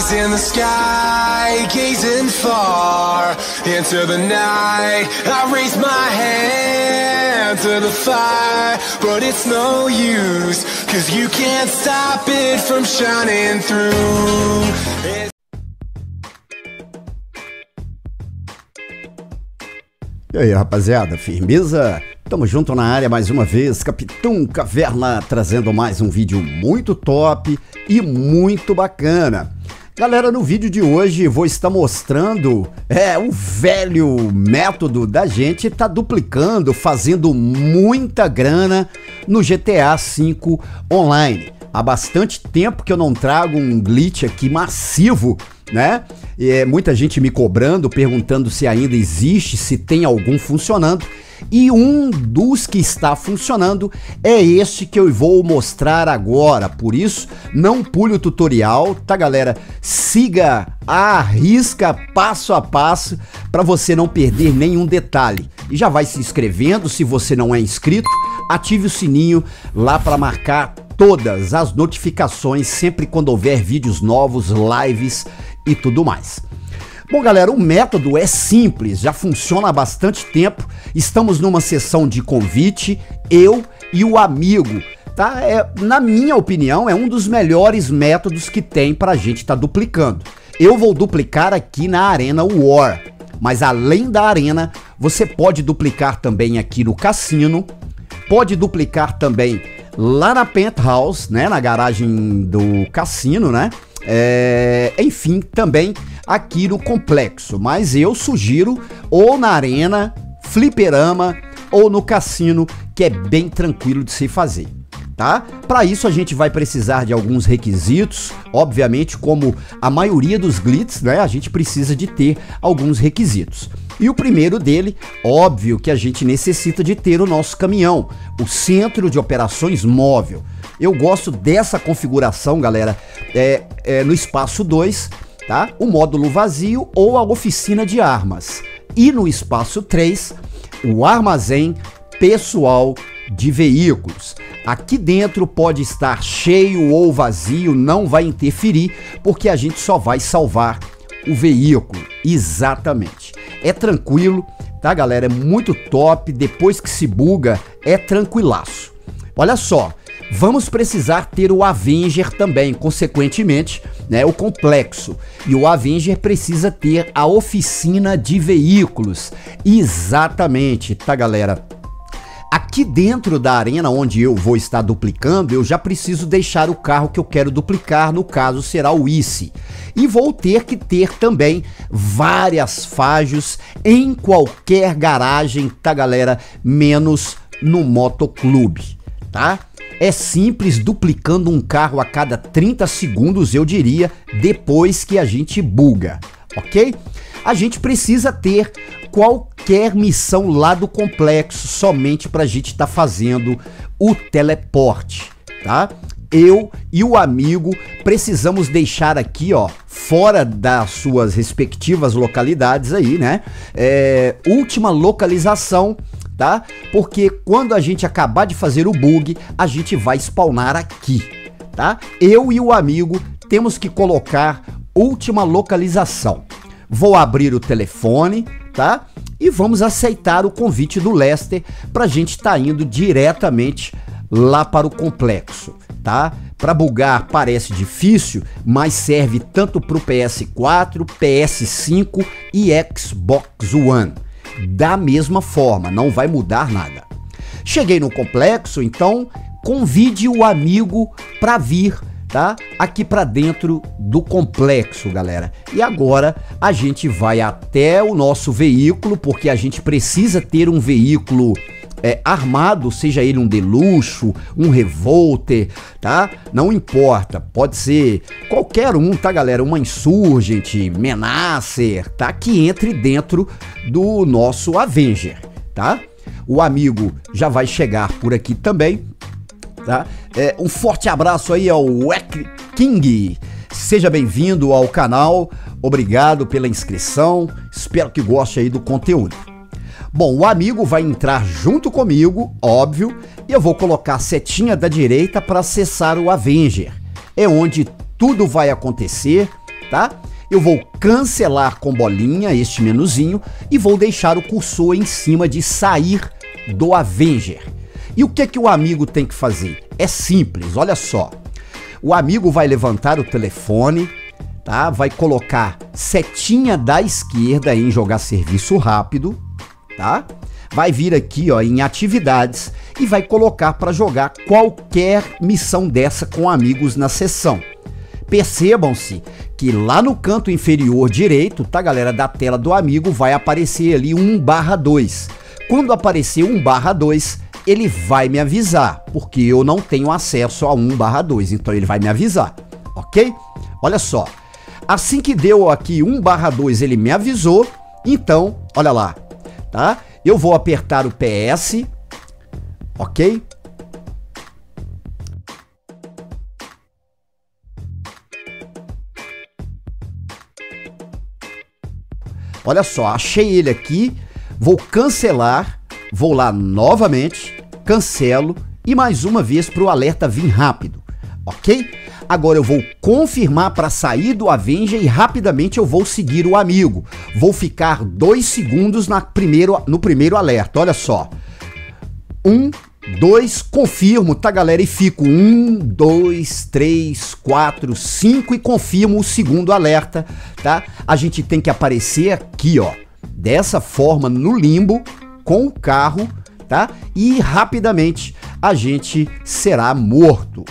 eyes in the sky, gazing far into the night. I raise my hand to the fire, but it's no use, 'cause you can't stop it from shining through. E aí, rapaziada, firmeza? Tamo junto na área mais uma vez, Capitão Caverna trazendo mais um vídeo muito top e muito bacana. Galera, no vídeo de hoje vou estar mostrando o velho método da gente tá duplicando, fazendo muita grana no GTA V Online. Há bastante tempo que eu não trago um glitch aqui massivo, né? Muita gente me cobrando, perguntando se ainda existe, se tem algum funcionando. E um dos que está funcionando é este que eu vou mostrar agora. Por isso, não pule o tutorial, tá, galera? Siga à risca, passo a passo, para você não perder nenhum detalhe. E já vai se inscrevendo, se você não é inscrito, ative o sininho lá para marcar todas as notificações sempre quando houver vídeos novos, lives e tudo mais. Bom, galera, o método é simples, já funciona há bastante tempo. Estamos numa sessão de convite, eu e o amigo, tá? Na minha opinião, é um dos melhores métodos que tem pra gente estar duplicando. Eu vou duplicar aqui na Arena War, mas além da Arena, você pode duplicar também aqui no cassino, pode duplicar também lá na Penthouse, né, na garagem do cassino, né? Enfim, também aqui no complexo, mas eu sugiro ou na arena, fliperama ou no cassino, que é bem tranquilo de se fazer, tá? Para isso a gente vai precisar de alguns requisitos, obviamente, como a maioria dos glitches, né? A gente precisa de ter alguns requisitos. E o primeiro dele, óbvio que a gente necessita de ter o nosso caminhão, o centro de operações móvel. Eu gosto dessa configuração, galera, no espaço 2, tá? O módulo vazio ou a oficina de armas. E no espaço 3, o armazém pessoal de veículos. Aqui dentro pode estar cheio ou vazio, não vai interferir, porque a gente só vai salvar o veículo. Exatamente. É tranquilo, tá, galera? É muito top. Depois que se buga, é tranquilaço. Olha só, vamos precisar ter o Avenger também, consequentemente, né, o complexo. E o Avenger precisa ter a oficina de veículos. Exatamente, tá, galera? Aqui dentro da arena onde eu vou estar duplicando, eu já preciso deixar o carro que eu quero duplicar, no caso será o ICE. E vou ter que ter também várias fajos em qualquer garagem, tá, galera? Menos no motoclube, tá? É simples, duplicando um carro a cada 30 segundos, eu diria, depois que a gente buga, ok? A gente precisa ter qualquer missão lá do complexo somente para a gente estar fazendo o teleporte, tá? Eu e o amigo precisamos deixar aqui, ó, fora das suas respectivas localidades aí, né? Última localização, tá? Porque quando a gente acabar de fazer o bug, a gente vai spawnar aqui, tá? Eu e o amigo temos que colocar última localização. Vou abrir o telefone, tá? E vamos aceitar o convite do Lester pra gente tá indo diretamente lá para o complexo, tá? Para bugar parece difícil, mas serve tanto pro PS4, PS5 e Xbox One. Da mesma forma, não vai mudar nada. Cheguei no complexo, então convide o amigo para vir, tá? Aqui para dentro do complexo, galera. E agora a gente vai até o nosso veículo, porque a gente precisa ter um veículo armado, seja ele um Deluxo, um Revolter, tá? Não importa, pode ser qualquer um, tá, galera? Uma Insurgent, Menacer, tá? Que entre dentro do nosso Avenger, tá? O amigo já vai chegar por aqui também, tá? Um forte abraço aí ao Wack King. Seja bem-vindo ao canal, obrigado pela inscrição, espero que goste aí do conteúdo. Bom, o amigo vai entrar junto comigo, óbvio, e eu vou colocar a setinha da direita para acessar o Avenger. É onde tudo vai acontecer, tá? Eu vou cancelar com bolinha este menuzinho e vou deixar o cursor em cima de sair do Avenger. E o que o amigo tem que fazer? É simples, olha só. O amigo vai levantar o telefone, tá? Vai colocar setinha da esquerda em jogar serviço rápido, tá? Vai vir aqui, ó, em atividades e vai colocar para jogar qualquer missão dessa com amigos na sessão. Percebam-se que lá no canto inferior direito, tá, galera, da tela do amigo vai aparecer ali 1/2. Quando aparecer 1/2, ele vai me avisar, porque eu não tenho acesso a 1/2, então ele vai me avisar, ok? Olha só, assim que deu aqui 1/2, ele me avisou, então, olha lá, tá? Eu vou apertar o PS, ok? Olha só, achei ele aqui, vou cancelar, vou lá novamente, cancelo e mais uma vez para o alerta vir rápido, ok? Agora eu vou confirmar para sair do Avenger e rapidamente eu vou seguir o amigo. Vou ficar 2 segundos no primeiro alerta, olha só. 1, 2, confirmo, tá, galera? E fico 1, 2, 3, 4, 5 e confirmo o segundo alerta, tá? A gente tem que aparecer aqui, ó, dessa forma no limbo com o carro, tá? E rapidamente a gente será morto.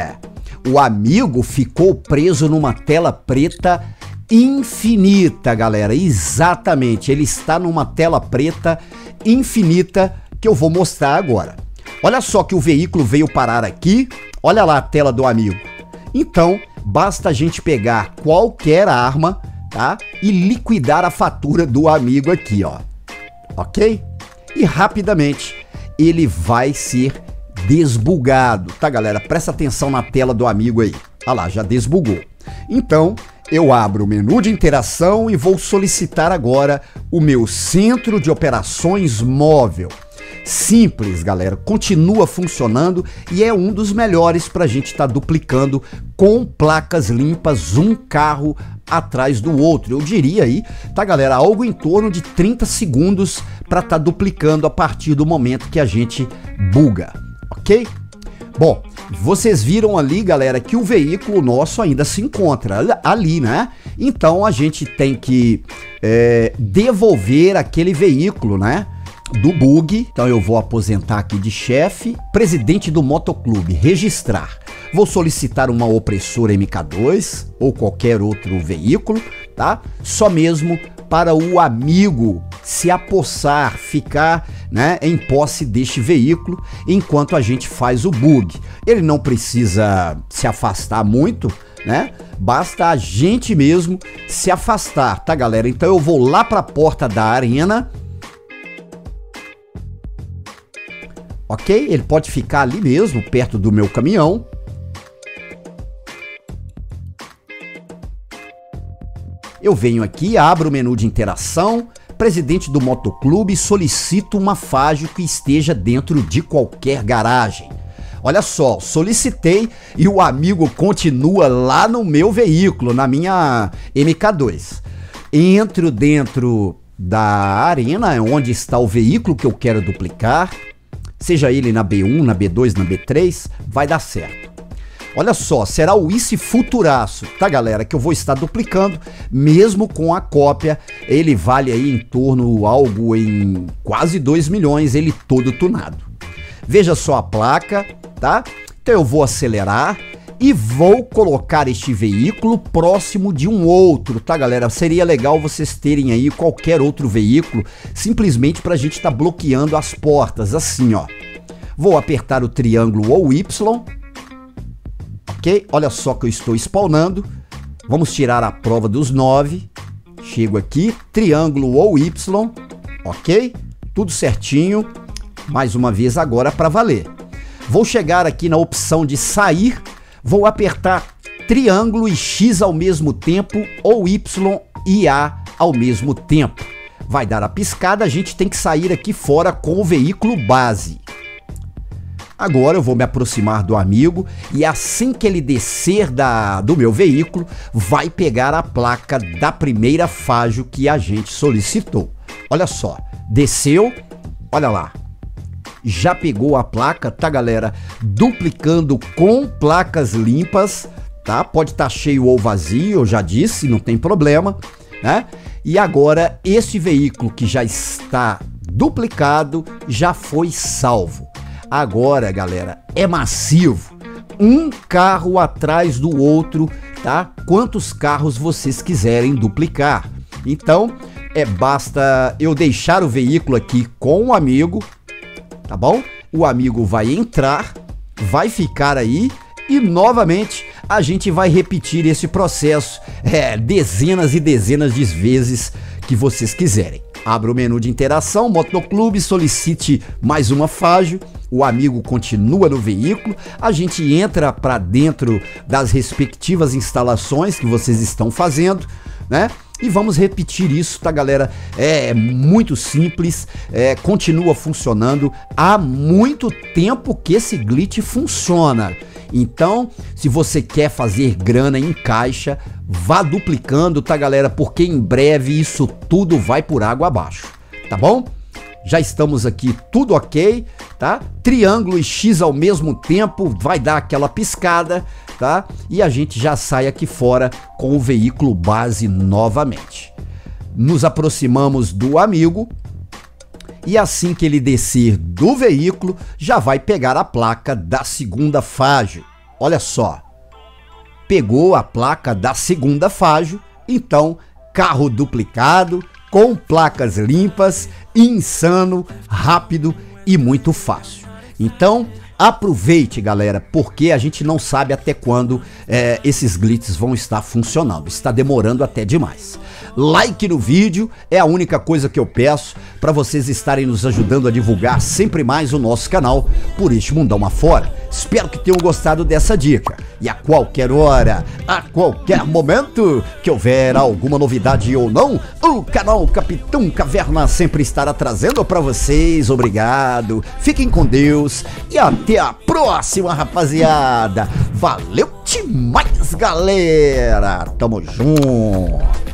O amigo ficou preso numa tela preta infinita, galera. Exatamente, ele está numa tela preta infinita que eu vou mostrar agora. Olha só que o veículo veio parar aqui, olha lá a tela do amigo. Então, basta a gente pegar qualquer arma, tá? E liquidar a fatura do amigo aqui, ó. Ok? E rapidamente ele vai ser desbugado, tá, galera? Presta atenção na tela do amigo aí. Olha lá, já desbugou. Então, eu abro o menu de interação e vou solicitar agora o meu centro de operações móvel. Simples, galera, continua funcionando e é um dos melhores para a gente estar duplicando com placas limpas, um carro atrás do outro. Eu diria aí, tá, galera, algo em torno de 30 segundos para estar duplicando a partir do momento que a gente buga, ok? Bom, vocês viram ali, galera, que o veículo nosso ainda se encontra ali, né? Então a gente tem que devolver aquele veículo, né? Do bug. Então eu vou aposentar aqui de chefe, presidente do motoclube, registrar. Vou solicitar uma opressora MK2 ou qualquer outro veículo, tá? Só mesmo para o amigo se apossar, ficar, né, em posse deste veículo enquanto a gente faz o bug. Ele não precisa se afastar muito, né? Basta a gente mesmo se afastar, tá, galera? Então eu vou lá para a porta da arena. Ok? Ele pode ficar ali mesmo, perto do meu caminhão. Eu venho aqui, abro o menu de interação, presidente do motoclube, solicito uma Fágio que esteja dentro de qualquer garagem. Olha só, solicitei e o amigo continua lá no meu veículo, na minha MK2. Entro dentro da arena, onde está o veículo que eu quero duplicar. Seja ele na B1, na B2, na B3, vai dar certo. Olha só, será o Ice Futuraço, tá, galera? Que eu vou estar duplicando, mesmo com a cópia. Ele vale aí em torno, algo em quase 2 milhões, ele todo tunado. Veja só a placa, tá? Então eu vou acelerar e vou colocar este veículo próximo de um outro, tá, galera? Seria legal vocês terem aí qualquer outro veículo, simplesmente pra gente estar bloqueando as portas, assim, ó. Vou apertar o triângulo ou Y, ok? Olha só que eu estou spawnando. Vamos tirar a prova dos 9. Chego aqui, triângulo ou Y, ok? Tudo certinho. Mais uma vez agora para valer. Vou chegar aqui na opção de sair. Vou apertar triângulo e X ao mesmo tempo, ou Y e A ao mesmo tempo. Vai dar a piscada, a gente tem que sair aqui fora com o veículo base. Agora eu vou me aproximar do amigo e assim que ele descer do meu veículo, vai pegar a placa da primeira faixa que a gente solicitou. Olha só, desceu, olha lá, já pegou a placa, tá galera? Duplicando com placas limpas, tá? Pode estar cheio ou vazio, eu já disse, não tem problema, né? E agora esse veículo que já está duplicado já foi salvo. Agora, galera, é massivo, um carro atrás do outro, tá? Quantos carros vocês quiserem duplicar. Então, basta eu deixar o veículo aqui com o amigo, tá bom? O amigo vai entrar, vai ficar aí e novamente a gente vai repetir esse processo dezenas e dezenas de vezes que vocês quiserem. Abra o menu de interação, Motoclube, solicite mais uma faixa, o amigo continua no veículo, a gente entra para dentro das respectivas instalações que vocês estão fazendo, né? E vamos repetir isso, tá galera? É muito simples, continua funcionando, há muito tempo que esse glitch funciona. Então, se você quer fazer grana em caixa, vá duplicando, tá galera? Porque em breve isso tudo vai por água abaixo, tá bom? Já estamos aqui, tudo ok, tá? Triângulo e X ao mesmo tempo, vai dar aquela piscada, tá? E a gente já sai aqui fora com o veículo base novamente. Nos aproximamos do amigo e assim que ele descer do veículo, já vai pegar a placa da segunda faixa. Olha só, pegou a placa da segunda faixa, então carro duplicado, com placas limpas, insano, rápido e muito fácil. Então, aproveite, galera, porque a gente não sabe até quando esses glitches vão estar funcionando. Está demorando até demais. Like no vídeo é a única coisa que eu peço para vocês estarem nos ajudando a divulgar sempre mais o nosso canal por este mundão afora. Espero que tenham gostado dessa dica. E a qualquer hora, a qualquer momento que houver alguma novidade ou não, o canal Capitão Caverna sempre estará trazendo para vocês. Obrigado, fiquem com Deus e até a próxima, rapaziada. Valeu demais, galera. Tamo junto.